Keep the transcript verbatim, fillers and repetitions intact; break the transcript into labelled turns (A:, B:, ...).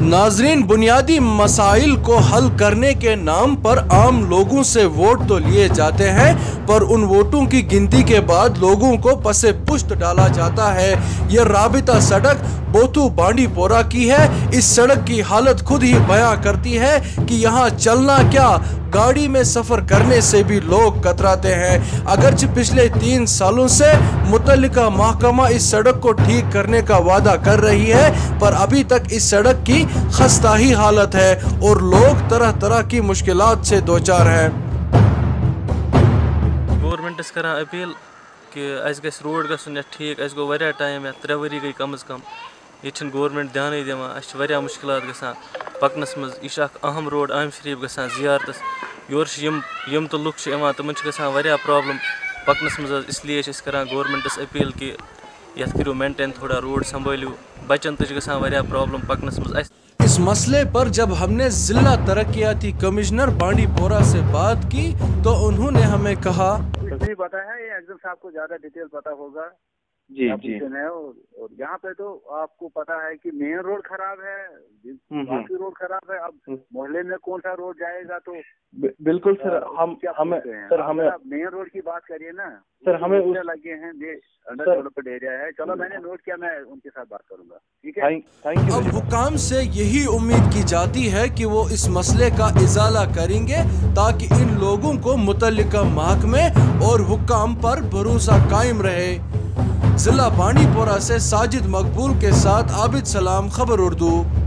A: नाज़रीन, बुनियादी मसाइल को हल करने के नाम पर आम लोगों से वोट तो लिए जाते हैं, पर उन वोटों की गिनती के बाद लोगों को पसे पुश्त डाला जाता है। ये राबिता सड़क बोथू बांडीपोरा की है। इस सड़क की हालत खुद ही बयां करती है कि यहाँ चलना क्या, गाड़ी में सफर करने से भी लोग कतराते हैं। अगरचे पिछले तीन सालों से मुतल्लिका महकमा इस सड़क को ठीक करने का वादा कर रही है, पर अभी तक इस सड़क की खस्ता ही हालत है और लोग तरह तरह की मुश्किलात से दो चार हैं।
B: गवर्नमेंटस करान अपील कि अस गस रोड गसन ठीक, अस गो वारिया टाइम या त्रे वरी गई कम अज कम, ये गवर्नमेंट ध्यान दिवान, अस वारिया मुश्किलात गसान पकनस मज। यह अहम रोड आम शरीफ गसान जियारतस, योर यम यम तो लुक इवान तमन गसान वारिया प्रॉब्लम पकनस मज। इसलिए करान गवर्नमेंटस अपील कि यथ करो मेंटेन, थोड़ा रोड संभालियो, बचन तो गसान वारिया प्रॉब्लम पकनस मज।
A: इस मसले पर जब हमने जिला तरक्याती कमिश्नर बांडीपोरा से बात की तो उन्होंने हमें कहा,
C: नहीं पता है, ये एग्जाम साहब को ज्यादा डिटेल पता होगा जी जी है। और, और यहाँ पे तो आपको पता है कि मेन रोड खराब है, बाकी रोड खराब है। अब मोहल्ले में कौन सा रोड जाएगा? तो
D: बिल्कुल सर, हम हमें सर हमें
C: मेन रोड की बात करिए ना
D: सर, हमें उस
C: लगे हैं ये अंडर डेवलप्ड एरिया है। चलो मैंने नोट किया, मैं उनके साथ बात करूंगा, ठीक है,
D: थैंक यू।
A: अब हुकाम से यही उम्मीद की जाती है कि वो इस मसले का इजाला करेंगे ताकि इन लोगों को मुतल्लिका महकमे और हुकाम पर भरोसा कायम रहे। जिला बांडीपोरा से साजिद मकबूल के साथ आबिद सलाम, खबर उर्दू।